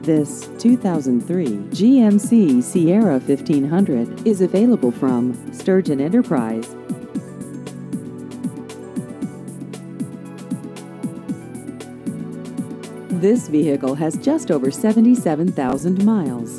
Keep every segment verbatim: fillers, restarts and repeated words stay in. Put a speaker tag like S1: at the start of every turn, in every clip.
S1: This two thousand three G M C Sierra fifteen hundred is available from Sturgeon Enterprise. This vehicle has just over seventy-seven thousand miles.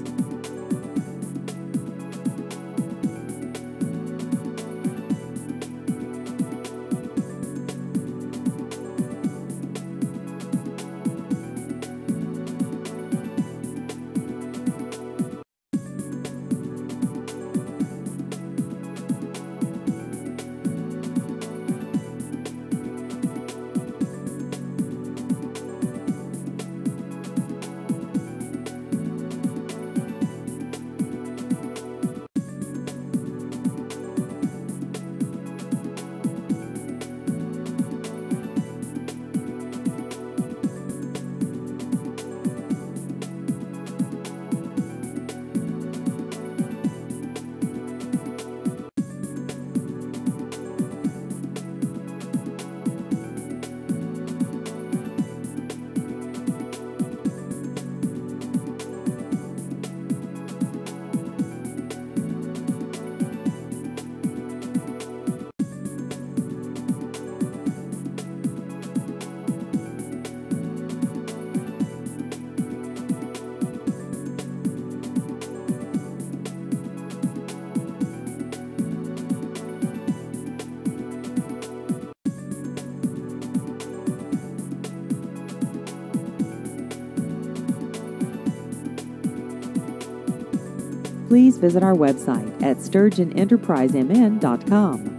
S1: Please visit our website at sturgeon enterprise m n dot com.